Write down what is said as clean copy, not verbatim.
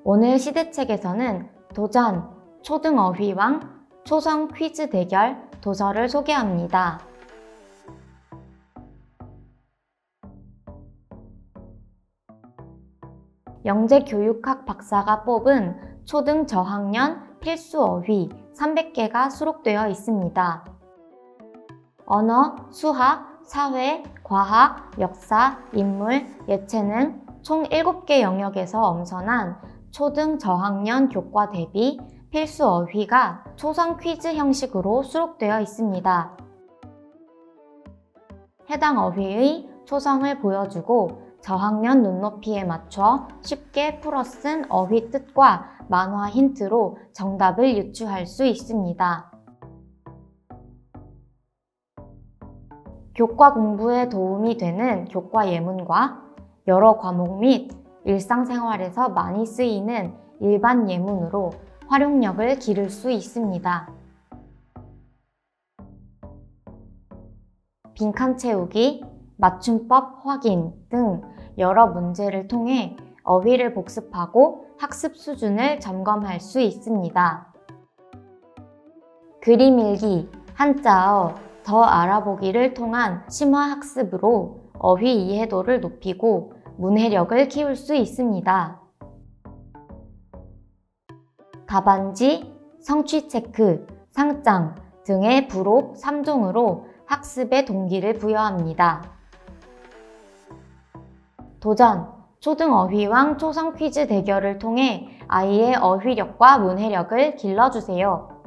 오늘 시대책에서는 도전, 초등어휘왕, 초성 퀴즈 대결 도서를 소개합니다. 영재교육학 박사가 뽑은 초등 저학년 필수 어휘 300개가 수록되어 있습니다. 언어, 수학, 사회, 과학, 역사, 인물, 예체능 총 7개 영역에서 엄선한 초등 저학년 교과 대비 필수 어휘가 초성 퀴즈 형식으로 수록되어 있습니다. 해당 어휘의 초성을 보여주고 저학년 눈높이에 맞춰 쉽게 풀어 쓴 어휘 뜻과 만화 힌트로 정답을 유추할 수 있습니다. 교과 공부에 도움이 되는 교과 예문과 여러 과목 및 일상생활에서 많이 쓰이는 일반 예문으로 활용력을 기를 수 있습니다. 빈칸 채우기, 맞춤법 확인 등 여러 문제를 통해 어휘를 복습하고 학습 수준을 점검할 수 있습니다. 그림 일기, 한자어, 더 알아보기를 통한 심화 학습으로 어휘 이해도를 높이고 문해력을 키울 수 있습니다. 답안지, 성취 체크, 상장 등의 부록 3종으로 학습의 동기를 부여합니다. 도전, 초등어휘왕 초성 퀴즈 대결을 통해 아이의 어휘력과 문해력을 길러주세요.